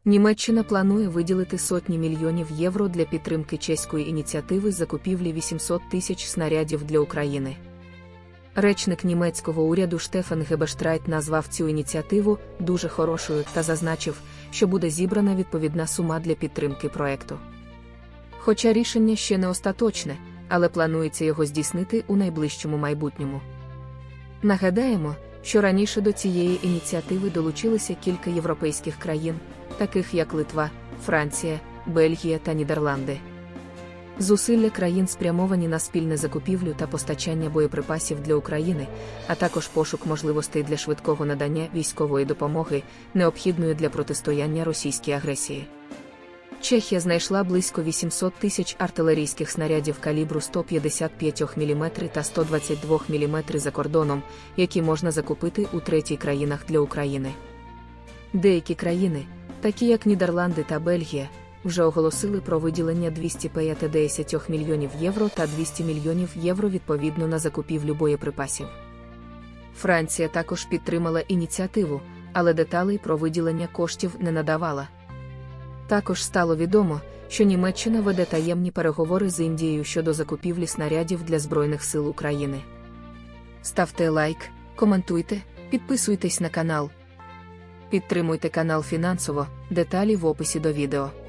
Німеччина планує виділити сотні мільйонів євро для підтримки чеської ініціативи закупівлі 800 тисяч снарядів для України. Речник німецького уряду Штефан Гебештрайт назвав цю ініціативу дуже хорошою та зазначив, що буде зібрана відповідна сума для підтримки проекту. Хоча рішення ще не остаточне, але планується його здійснити у найближчому майбутньому. Нагадаємо, що раніше до цієї ініціативи долучилися кілька європейських країн, таких як Литва, Франція, Бельгія та Нідерланди. Зусилля країн спрямовані на спільне закупівлю та постачання боєприпасів для України, а також пошук можливостей для швидкого надання військової допомоги, необхідної для протистояння російській агресії. Чехія знайшла близько 800 тисяч артилерійських снарядів калібру 155 мм та 122 мм за кордоном, які можна закупити у третіх країнах для України. Деякі країни, такі як Нідерланди та Бельгія, вже оголосили про виділення 250 мільйонів євро та 200 мільйонів євро відповідно на закупівлю боєприпасів. Франція також підтримала ініціативу, але деталей про виділення коштів не надавала. Також стало відомо, що Німеччина веде таємні переговори з Індією щодо закупівлі снарядів для Збройних сил України. Ставте лайк, коментуйте, підписуйтесь на канал. Підтримуйте канал фінансово, деталі в описі до відео.